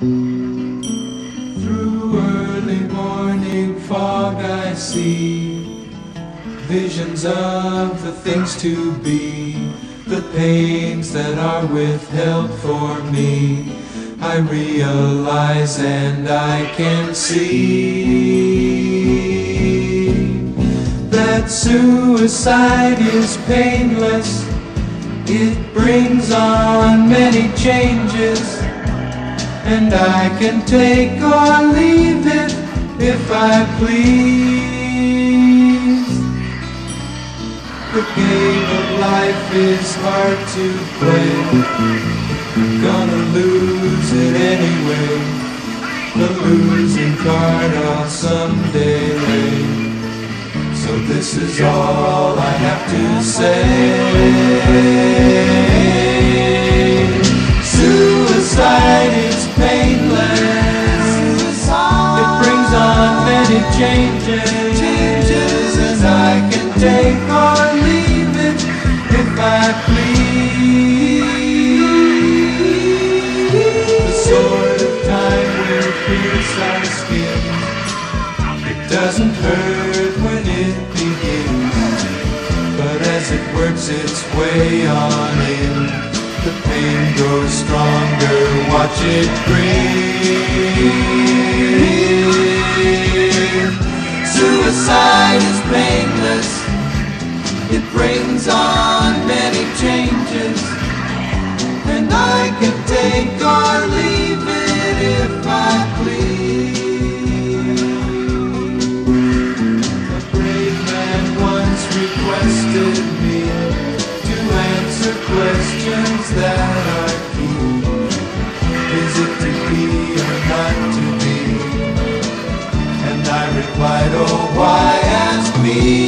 Through early morning fog I see visions of the things to be, the pains that are withheld for me. I realize and I can see that suicide is painless. It brings on many changes, and I can take or leave it if I please. The game of life is hard to play. Gonna lose it anyway. The losing card I'll someday lay. So this is all I have to say. Suicide is painless. It brings on many changes, and I can take or leave it if I please. The sword of time will pierce our skin. It doesn't hurt when it begins, but as it works its way on in, the pain grows stronger. Watch it grin. Suicide is painless. It brings on many changes, and I can take or leave it if I please. A brave man once requested me to answer questions that are key. Is it to be or not to be? And I replied, oh, why ask me?